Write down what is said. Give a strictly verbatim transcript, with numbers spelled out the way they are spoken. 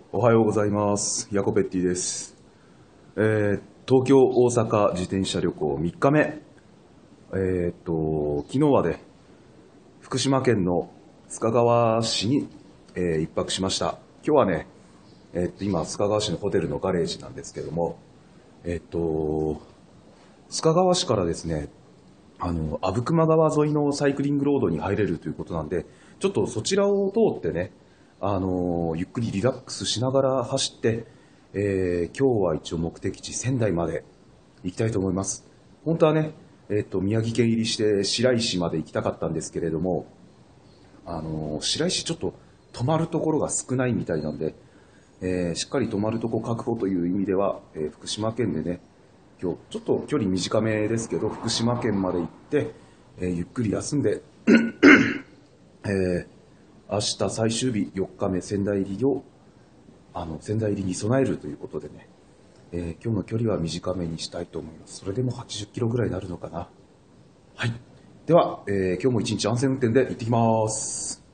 おはようございます。ヤコペッティです。えー東京、大阪自転車旅行みっかめ。えーっと、昨日はね、福島県の須賀川市に、えー一泊しました。今日はね、えーっと、今、須賀川市のホテルのガレージなんですけども、えーっと、須賀川市からですね、あの、阿武隈川沿いのサイクリングロードに入れるということなんで、ちょっとそちらを通ってね、あの、ゆっくりリラックスしながら走って、えー今日は一応目的地仙台まで行きたいと思います。本当はね、えっと、宮城県入りして白石まで行きたかったんですけれども、あの、白石ちょっと泊まるところが少ないみたいなんで、えーしっかり泊まるとこ確保という意味では、えー福島県でね、今日ちょっと距離短めですけど、福島県まで行って、えーゆっくり休んで、えー明日最終日よっかめ仙台入りを、あの、仙台入りに備えるということでね、えー今日の距離は短めにしたいと思います。それでもはちじゅっキロぐらいになるのかな。はい。では、えー今日も一日安全運転で行ってきます。